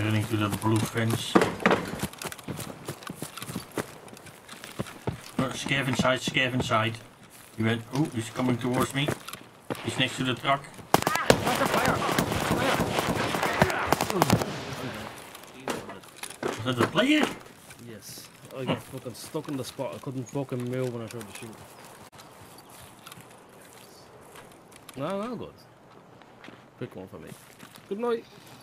running to that blue fence. Oh, scav inside, scav inside. He went, oh, he's coming towards me. He's next to the truck. Fire! Was that a player? Yes. I got fucking stuck in the spot. I couldn't fucking move when I tried to shoot. No, good. Quick one for me. Good night.